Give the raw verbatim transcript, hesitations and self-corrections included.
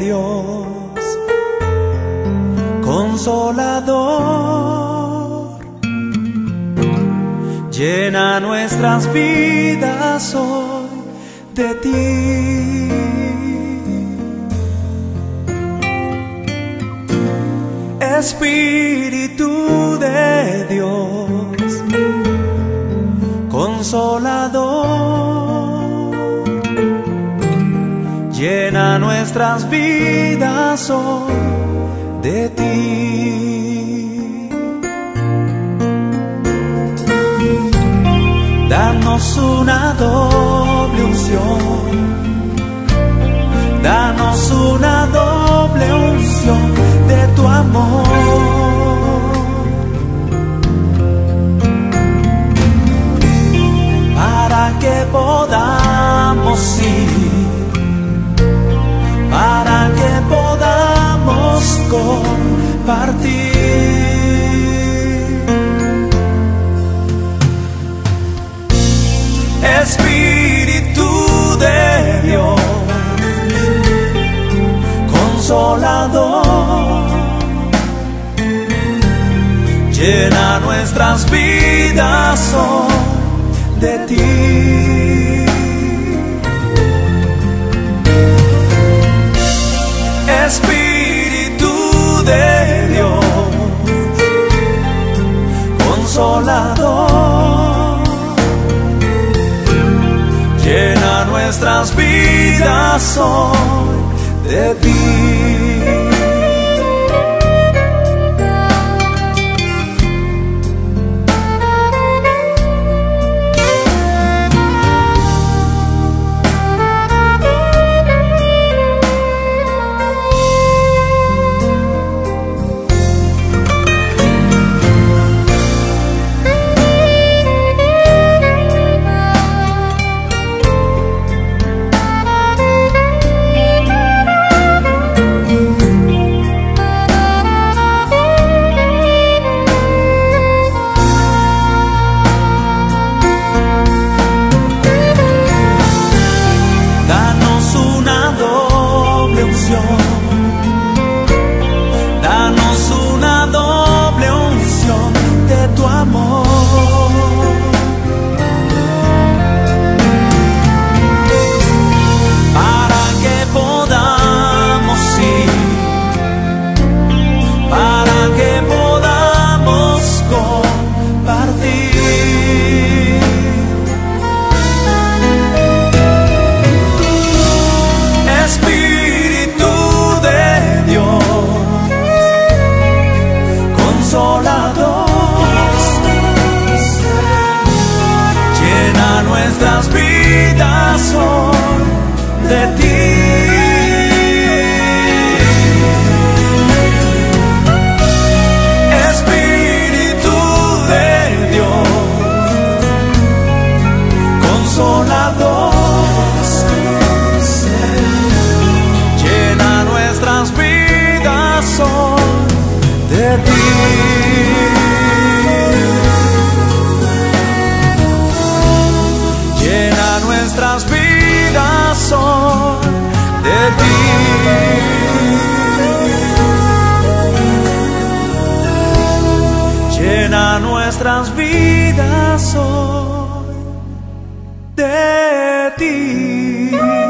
Dios, consolador, llena nuestras vidas hoy de ti. Espíritu de Dios, consolador, llena nuestras vidas hoy de ti. Danos una doble unción, danos una doble unción de tu amor, para que podamos ir, para que podamos compartir. Espíritu de Dios, consolador, llena nuestras vidas hoy de ti. Espíritu de Dios, consolador, llena nuestras vidas hoy de ti. Danos una doble unción de tu amor, para que podamos ir, para que podamos compartir. Espíritu de Dios, consolador, llena nuestras vidas hoy de ti. Espíritu de Dios, consolador, llena nuestras vidas hoy de ti. Llena nuestras vidas hoy de ti. Llena nuestras vidas hoy de ti.